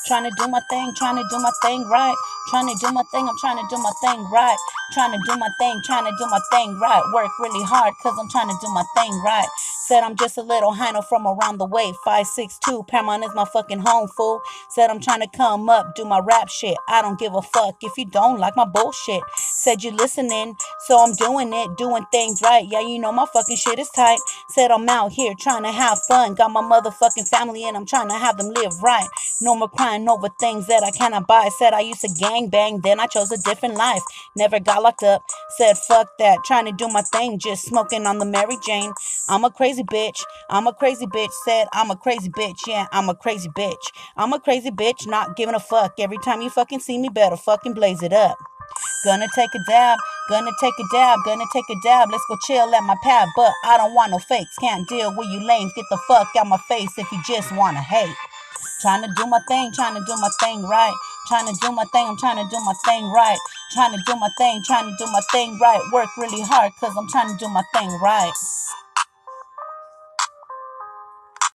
Trying to do my thing, trying to do my thing right. Trying to do my thing, I'm trying to do my thing right. Trying to do my thing, trying to do my thing right. Work really hard cause I'm trying to do my thing right. Said I'm just a little Hino from around the way. 5'6" Paramount is my fucking home, fool. Said I'm trying to come up, do my rap shit. I don't give a fuck if you don't like my bullshit. Said you listening, so I'm doing it, doing things right. Yeah, you know my fucking shit is tight. Said I'm out here trying to have fun. Got my motherfucking family and I'm trying to have them live right. No more crying over things that I cannot buy. Said I used to gang bang, then I chose a different life. Never got locked up. Said fuck that, trying to do my thing, just smoking on the Mary Jane. I'm a crazy bitch. I'm a crazy bitch. Said I'm a crazy bitch. Yeah, I'm a crazy bitch. I'm a crazy bitch, not giving a fuck. Every time you fucking see me, better fucking blaze it up. Gonna take a dab, gonna take a dab, gonna take a dab. Let's go chill at my pad, but I don't want no fakes. Can't deal with you lames. Get the fuck out my face if you just wanna hate. Trying to do my thing, trying to do my thing right. Trying to do my thing, I'm trying to do my thing right. Trying to do my thing, trying to do my thing right. Work really hard cause I'm trying to do my thing right.